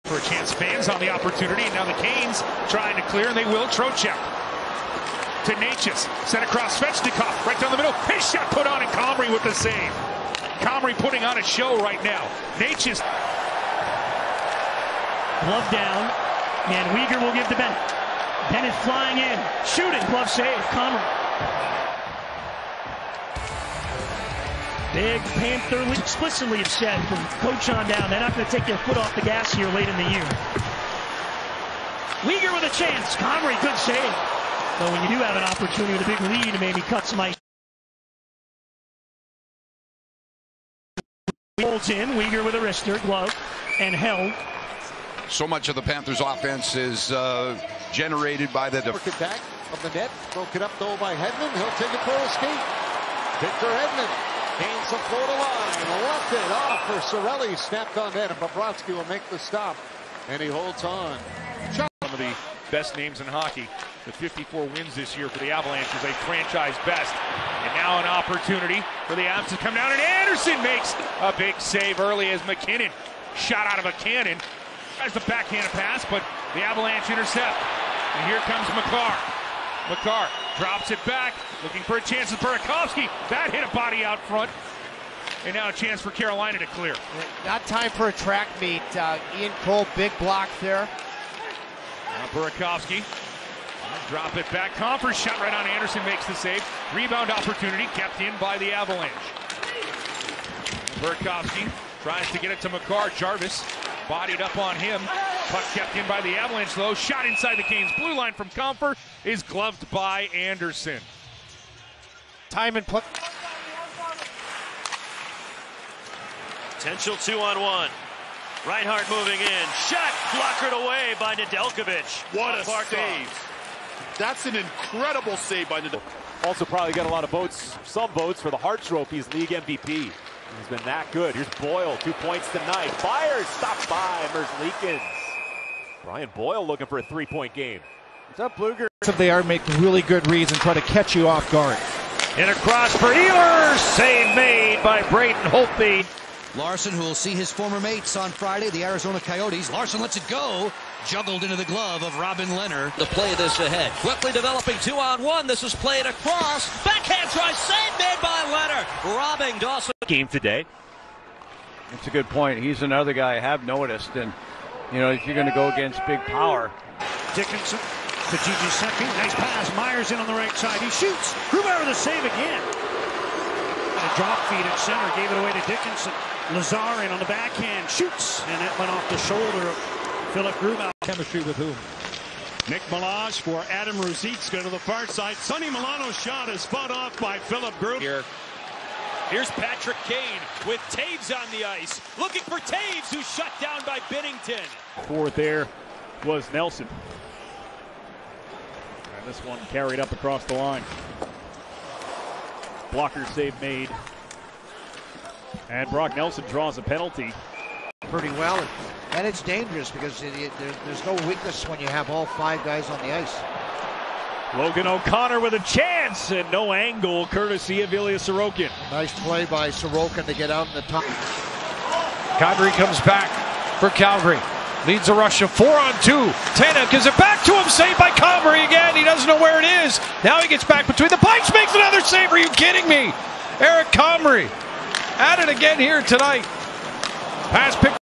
For a chance, fans on the opportunity, and now the Canes trying to clear, and they will. Trocheck to Necas, sent across Svechnikov, right down the middle. His shot put on, and Comrie with the save. Comrie putting on a show right now. Necas. Glove down, and Weegar will give to Bennett. Bennett flying in, shooting, glove save, Comrie. Big Panther explicitly have said from coach on down, they're not going to take their foot off the gas here late in the year. Weegar with a chance. Comrie, good save. But when you do have an opportunity with a big lead, maybe cut some ice. Holds in, Weegar with a wrister, glove, and held. So much of the Panthers' offense is generated by the attack of the net. Broken up though by Hedman. He'll take it for a skate. Victor Hedman gains the Florida line. Left it off for Cirelli. Snapped on net, and Bobrovsky will make the stop. And he holds on. Some of the best names in hockey. With 54 wins this year for the Avalanche is a franchise best. And now an opportunity for the Avs to come down, and Anderson makes a big save early as McKinnon shot out of a cannon. Tries the backhanded pass, but the Avalanche intercept. And here comes Makar. Makar drops it back, looking for a chance with Burakovsky. That hit a body out front. And now a chance for Carolina to clear. Not time for a track meet. Ian Cole, big block there. Now Burakovsky. Drop it back. Compher shot right on Anderson, makes the save. Rebound opportunity kept in by the Avalanche. Burakovsky tries to get it to Makar. Jarvis bodied up on him. Puck kept in by the Avalanche, though. Shot inside the Canes blue line from Compher is gloved by Anderson. Time and play. Potential 2-on-1. Reinhart moving in. Shot blockered away by Nedeljkovic. What a save. That's an incredible save by Nedeljkovic. Also probably got a lot of votes, some votes for the Hart Trophy's league MVP. He's been that good. Here's Boyle, 2 points tonight. Fires, stopped by Merzlikins. Brian Boyle looking for a three-point game. What's up, Blueger? They are making really good reads and try to catch you off guard. And across for Ehlers. Save made by Braden Holtby. Larson, who will see his former mates on Friday, the Arizona Coyotes. Larson lets it go. Juggled into the glove of Robin Leonard. To play this ahead. Quickly developing 2-on-1. This is played across. Backhand try. Save made by Leonard. Robbing Dawson. Game today. That's a good point. He's another guy I have noticed. And, you know, if you're going to go against big power. Dickinson to Gigi Secchi. Nice pass. Myers in on the right side. He shoots. Grubauer with a save again. A drop feed at center. Gave it away to Dickinson. Lazar in on the backhand. Shoots. And that went off the shoulder of Philip Grubauer. Chemistry with whom? Nick Milage for Adam Ruzicka to the far side. Sonny Milano's shot is fought off by Philip Grubauer. Here's Patrick Kane with Taves on the ice. Looking for Taves, who's shut down by Binnington. Forward there was Nelson. And this one carried up across the line. Blocker save made. And Brock Nelson draws a penalty. Pretty well, and it's dangerous because there's no weakness when you have all 5 guys on the ice. Logan O'Connor with a chance and no angle, courtesy of Ilya Sorokin. Nice play by Sorokin to get out in the top. Kadri comes back for Calgary. Leads a rush of 4-on-2. Tanev gives it back to him. Saved by Comrie again. He doesn't know where it is. Now he gets back between the pipes. Makes another save. Are you kidding me? Eric Comrie at it again here tonight. Pass pick.